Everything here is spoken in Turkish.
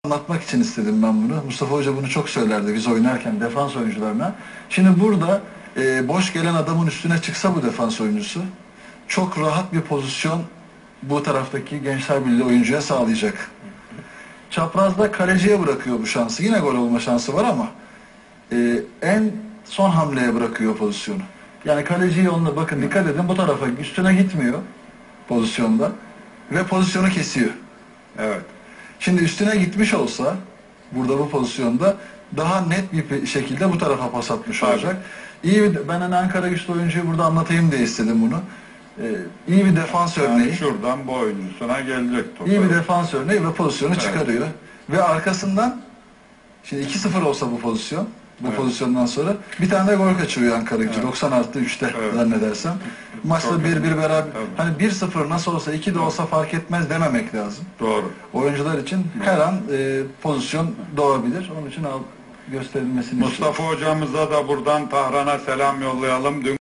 Anlatmak için istedim ben bunu. Mustafa Hoca bunu çok söylerdi biz oynarken defans oyuncularına. Şimdi burada boş gelen adamın üstüne çıksa bu defans oyuncusu çok rahat bir pozisyon bu taraftaki Gençler Birliği oyuncuya sağlayacak. Çaprazda kaleciye bırakıyor bu şansı. Yine gol olma şansı var ama en son hamleye bırakıyor pozisyonu. Yani kaleciyi onunla bakın dikkat edin bu tarafa üstüne gitmiyor pozisyonda ve pozisyonu kesiyor. Evet. Şimdi üstüne gitmiş olsa burada bu pozisyonda daha net bir şekilde bu tarafa pas atmış olacak. Ben hani Ankara güçlü oyuncuyu burada anlatayım diye istedim bunu. İyi bir defans örneği. Yani şuradan bu oyuncusuna gelecek top. İyi bir defans örneği ve pozisyonu çıkarıyor. Ve arkasından şimdi 2-0 olsa bu pozisyon. Bu pozisyondan sonra bir tane de gol kaçırıyor Ankara gücü. 90+3'te zannedersem. Maçta 1-1 beraber. Hani 1-0 nasıl olsa 2 de olsa fark etmez dememek lazım. Doğru. Oyuncular için her an pozisyon doğabilir. Onun için gösterilmesini Mustafa hocamıza da buradan Tahran'a selam yollayalım. Dün